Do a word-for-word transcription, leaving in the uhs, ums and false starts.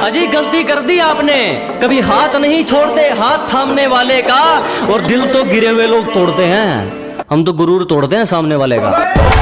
अजी गलती कर दी आपने, कभी हाथ नहीं छोड़ते हाथ थामने वाले का, और दिल तो गिरे हुए लोग तोड़ते हैं, हम तो गुरूर तोड़ते हैं सामने वाले का।